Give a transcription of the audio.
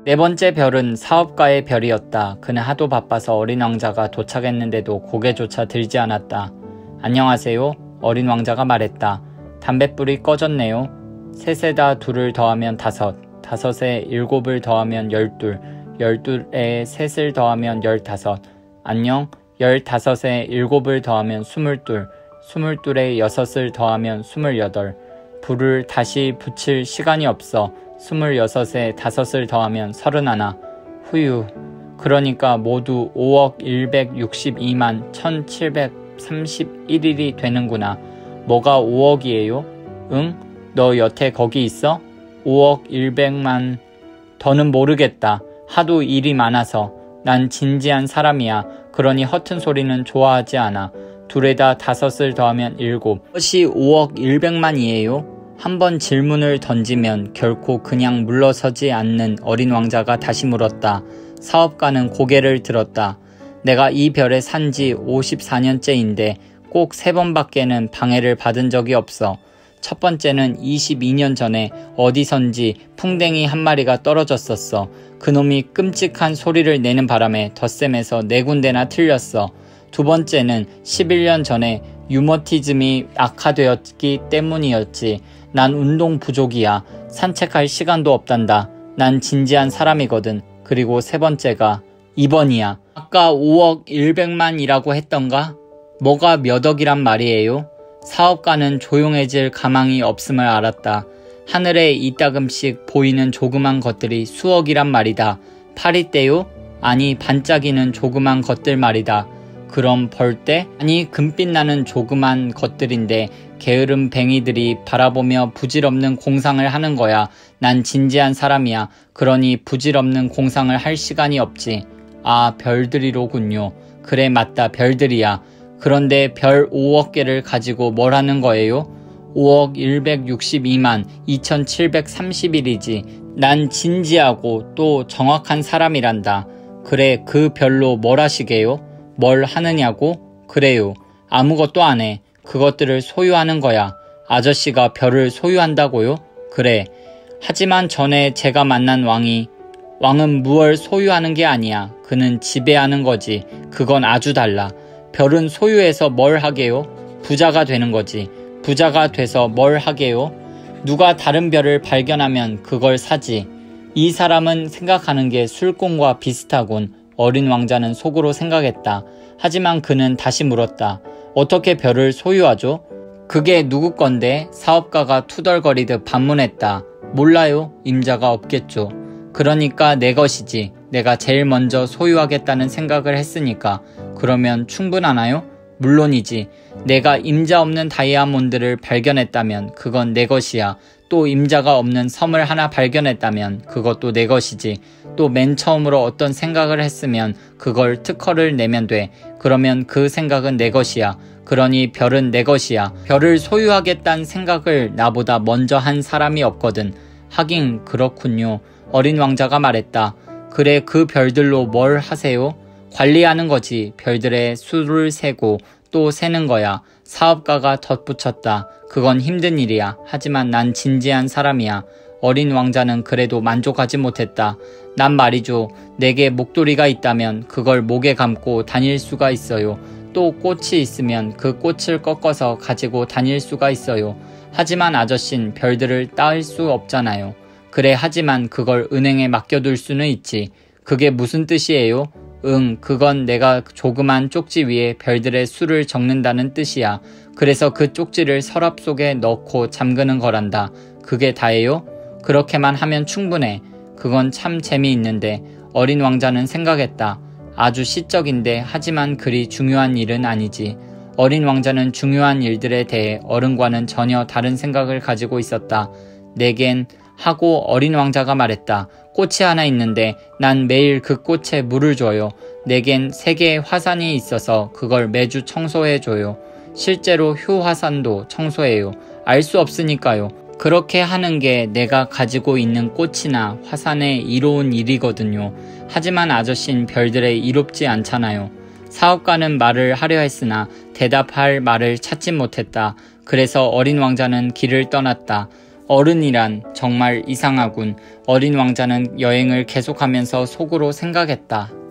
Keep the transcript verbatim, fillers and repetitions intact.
네 번째 별은 사업가의 별이었다. 그는 하도 바빠서 어린 왕자가 도착했는데도 고개조차 들지 않았다. 안녕하세요. 어린 왕자가 말했다. 담뱃불이 꺼졌네요. 셋에다 둘을 더하면 다섯, 다섯에 일곱을 더하면 열둘, 열둘에 셋을 더하면 열다섯. 안녕. 열다섯에 일곱을 더하면 스물둘, 스물둘에 여섯을 더하면 스물여덟. 불을 다시 붙일 시간이 없어. 스물여섯에 다섯을 더하면 서른하나. 후유. 그러니까 모두 오억 일백육십이만 천칠백삼십일일이 되는구나. 뭐가 오억이에요? 응? 너 여태 거기 있어? 오억 일백만. 더는 모르겠다. 하도 일이 많아서. 난 진지한 사람이야. 그러니 허튼 소리는 좋아하지 않아. 둘에다 다섯을 더하면 일곱. 그것이 오억 일백만이에요? 한번 질문을 던지면 결코 그냥 물러서지 않는 어린 왕자가 다시 물었다. 사업가는 고개를 들었다. 내가 이 별에 산 지 오십사 년째인데 꼭 세 번밖에는 방해를 받은 적이 없어. 첫 번째는 이십이 년 전에 어디선지 풍뎅이 한 마리가 떨어졌었어. 그놈이 끔찍한 소리를 내는 바람에 덧셈에서 네 군데나 틀렸어. 두 번째는 십일 년 전에 유머티즘이 악화되었기 때문이었지. 난 운동 부족이야. 산책할 시간도 없단다. 난 진지한 사람이거든. 그리고 세 번째가 이번이야. 아까 오억 일백만이라고 했던가? 뭐가 몇 억이란 말이에요? 사업가는 조용해질 가망이 없음을 알았다. 하늘에 이따금씩 보이는 조그만 것들이 수억이란 말이다. 파리떼요? 아니, 반짝이는 조그만 것들 말이다. 그럼 벌떼? 아니, 금빛 나는 조그만 것들인데 게으른 뱅이들이 바라보며 부질없는 공상을 하는 거야. 난 진지한 사람이야. 그러니 부질없는 공상을 할 시간이 없지. 아, 별들이로군요. 그래, 맞다. 별들이야. 그런데 별 오억 개를 가지고 뭘 하는 거예요? 오억 일백육십이만 이천칠백삼십일이지. 난 진지하고 또 정확한 사람이란다. 그래, 그 별로 뭘 하시게요? 뭘 하느냐고? 그래요. 아무것도 안 해. 그것들을 소유하는 거야. 아저씨가 별을 소유한다고요? 그래. 하지만 전에 제가 만난 왕이 왕은 무얼 소유하는 게 아니야. 그는 지배하는 거지. 그건 아주 달라. 별은 소유해서 뭘 하게요? 부자가 되는 거지. 부자가 돼서 뭘 하게요? 누가 다른 별을 발견하면 그걸 사지. 이 사람은 생각하는 게 술꾼과 비슷하군. 어린 왕자는 속으로 생각했다. 하지만 그는 다시 물었다. 어떻게 별을 소유하죠? 그게 누구 건데? 사업가가 투덜거리듯 반문했다. 몰라요. 임자가 없겠죠. 그러니까 내 것이지. 내가 제일 먼저 소유하겠다는 생각을 했으니까. 그러면 충분하나요? 물론이지. 내가 임자 없는 다이아몬드를 발견했다면 그건 내 것이야. 또 임자가 없는 섬을 하나 발견했다면 그것도 내 것이지. 또 맨 처음으로 어떤 생각을 했으면 그걸 특허를 내면 돼. 그러면 그 생각은 내 것이야. 그러니 별은 내 것이야. 별을 소유하겠다는 생각을 나보다 먼저 한 사람이 없거든. 하긴 그렇군요. 어린 왕자가 말했다. 그래, 그 별들로 뭘 하세요? 관리하는 거지. 별들의 수를 세고 또 세는 거야. 사업가가 덧붙였다. 그건 힘든 일이야. 하지만 난 진지한 사람이야. 어린 왕자는 그래도 만족하지 못했다. 난 말이죠. 내게 목도리가 있다면 그걸 목에 감고 다닐 수가 있어요. 또 꽃이 있으면 그 꽃을 꺾어서 가지고 다닐 수가 있어요. 하지만 아저씨는 별들을 따을 수 없잖아요. 그래, 하지만 그걸 은행에 맡겨둘 수는 있지. 그게 무슨 뜻이에요? 응, 그건 내가 조그만 쪽지 위에 별들의 수를 적는다는 뜻이야. 그래서 그 쪽지를 서랍 속에 넣고 잠그는 거란다. 그게 다예요? 그렇게만 하면 충분해. 그건 참 재미있는데. 어린 왕자는 생각했다. 아주 시적인데 하지만 그리 중요한 일은 아니지. 어린 왕자는 중요한 일들에 대해 어른과는 전혀 다른 생각을 가지고 있었다. 내겐 하고 어린 왕자가 말했다. 꽃이 하나 있는데 난 매일 그 꽃에 물을 줘요. 내겐 세 개의 화산이 있어서 그걸 매주 청소해줘요. 실제로 효 화산도 청소해요. 알 수 없으니까요. 그렇게 하는 게 내가 가지고 있는 꽃이나 화산의 이로운 일이거든요. 하지만 아저씨는 별들에 이롭지 않잖아요. 사업가는 말을 하려 했으나 대답할 말을 찾지 못했다. 그래서 어린 왕자는 길을 떠났다. 어른이란 정말 이상하군. 어린 왕자는 여행을 계속하면서 속으로 생각했다.